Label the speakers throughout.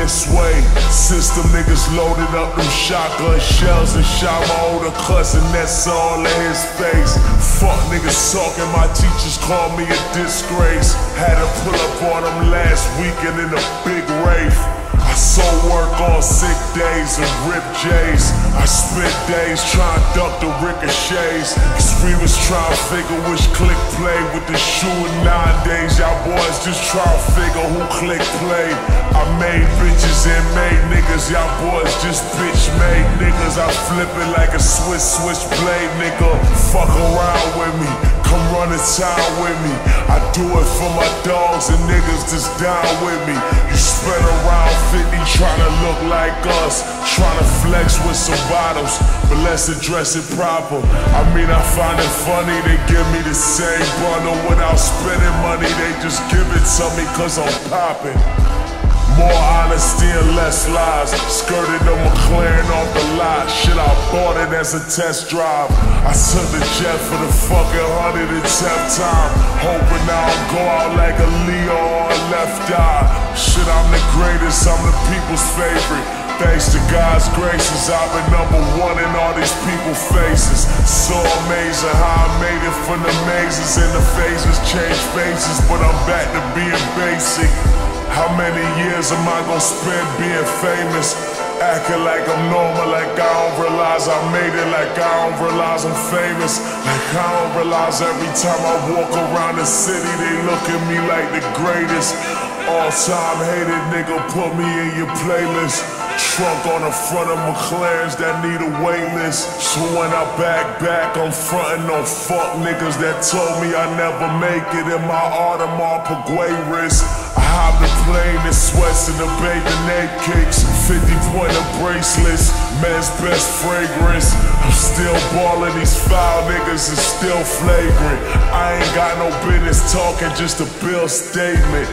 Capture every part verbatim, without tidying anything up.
Speaker 1: this way. System niggas loaded up them shotgun shells and shot my older cousin, that's all in his face. Fuck niggas talking, my teachers called me a disgrace. Had to pull up on them last weekend in a big rave. I sold work on sick days and ripped J's. I spent days trying to duck the ricochets, cause we was trying to figure which click play with the shoe in nine days. Y'all boys just try to figure who click play. I made bitches and made niggas, y'all boys just bitch made niggas. I flip it like a Swiss switchblade, nigga. Fuck around with me, come run a town with me. I do it for my dogs and niggas that's down with me. You spread around fifty trying to look like us, trying to flex with some bottles, but let's address it proper. I mean, I find it funny they give me the same bundle without spending money. They just give it to me cause I'm popping. More honesty and less lies. Skirted the McLaren off the lot. Shit, I bought it as a test drive. I took the jet for the fucking hundred and tenth time, hoping I don't go out like a Leo or a left eye. Shit, I'm the greatest, I'm the people's favorite. Thanks to God's graces, I've been number one in all these people's faces. So amazing how I made it from the mazes and the phases, change faces, but I'm back to being basic. How many years am I gonna spend being famous? Acting like I'm normal, like I don't realize I made it, like I don't realize I'm famous. Like I don't realize every time I walk around the city, they look at me like the greatest. All-time hated nigga, put me in your playlist. Trunk on the front of McLarens that need a wait list. So when I back back, I'm frontin' on fuck niggas that told me I never make it in my Audemars Piguet wrist. I hop the plane in sweats and the bathing egg cakes, fifty pointer bracelets, men's best fragrance. I'm still ballin', these foul niggas is still flagrant. I ain't got no business talking, just a bill statement.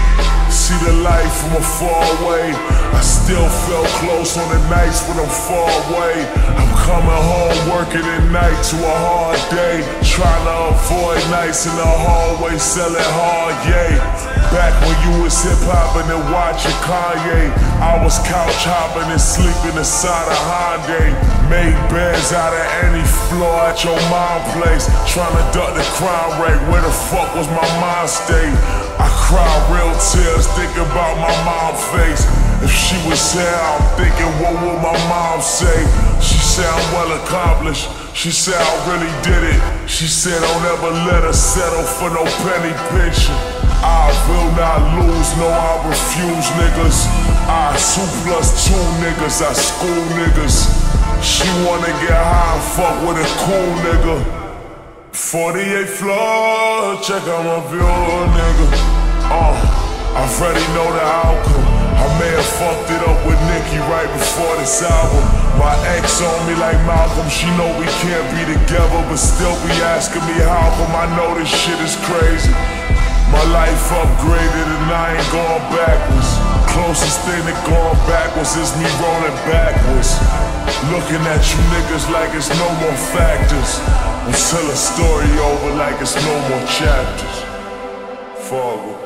Speaker 1: See the light from afar away. I still feel close on the nights when I'm far away. I'm coming home working at night to a hard day, trying to avoid nights in the hallway selling hard, yay. Back when you was hip-hopping and watching Kanye, I was couch hopping and sleeping inside a Hyundai. Made beds out of any floor at your mom's place, trying to duck the crime rate. Where the fuck was my mind state? I cry real tears thinking about my mom's face. If she was here, I'm thinking, what would my mom say? She said I'm well accomplished. She said I really did it. She said don't ever let her settle for no penny pension. I will not lose, no I refuse niggas. I two plus two niggas, I school niggas. She wanna get high and fuck with a cool nigga. forty-eighth floor, check out my view, nigga. Uh, I already know the outcome. I may have fucked it up with Nicki right before this album. My ex on me like Malcolm, she know we can't be together, but still be asking me how come. I know this shit is crazy. My life upgraded and I ain't going backwards. Closest thing to going backwards is me rolling backwards. Looking at you niggas like it's no more factors, until a story over like it's no more chapters. Fargo.